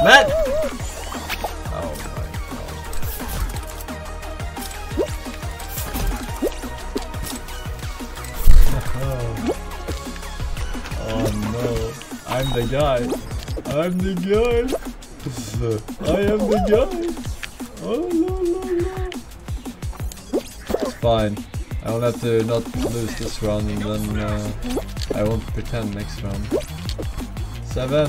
Man! Oh no, I'm the guy. I'm the guy. I am the guy. Oh no no no. It's fine. I will have to not lose this round and then I won't pretend next round. 7.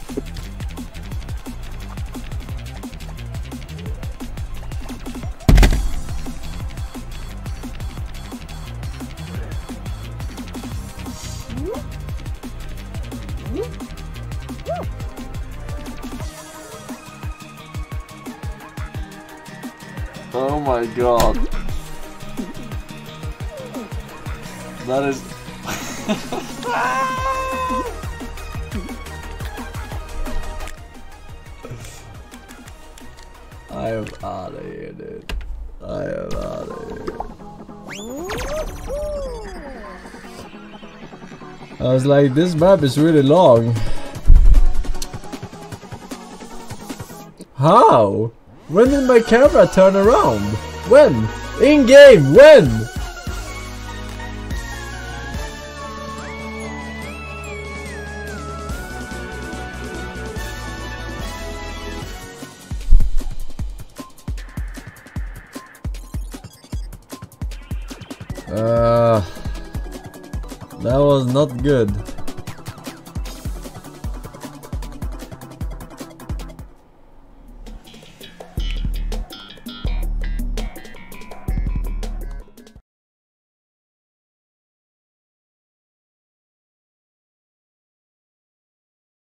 Oh my god. That is... I am out of here, dude. I am out of here. I was like, this map is really long. How? When did my camera turn around? When? In game, when? That was not good.